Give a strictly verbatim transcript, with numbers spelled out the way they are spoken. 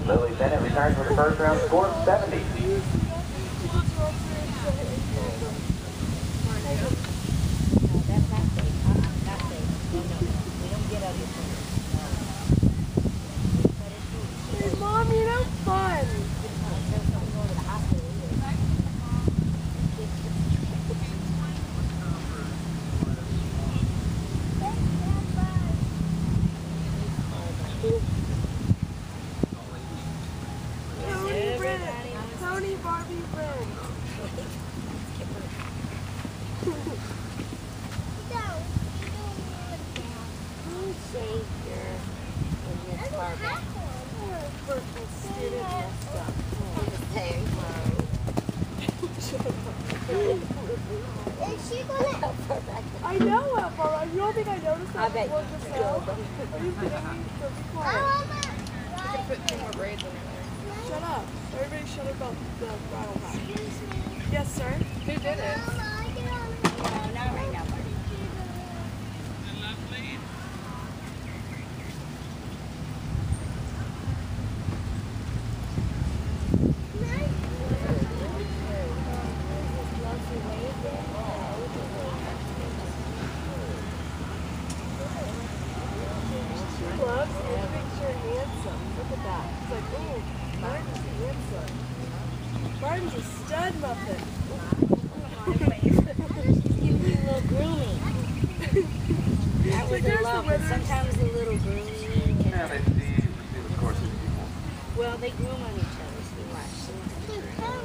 Lily Bennett returns with a first round score of seventy. Hey, Mom, you know fun. Pony Red. Pony Barbie Red. Who's Savior in this Barbie? Purple student messed up. Hey, Is she gonna? I know how far. You don't think I noticed that I bet before you just do. now? Are you kidding me? So be quiet. Put two more braids in there. Shut up. Everybody shut up about the rattle pack. Yes, sir. Who did it? no, not right now, buddy. Gloves, it makes you handsome. Look at that. It's like, ooh, Martin's handsome. Martin's a stud muffin. Giving you a little grooming. That was a love, but sometimes a little grooming. Yeah, they see, see the courses people. Well, they groom on each other, so you watch.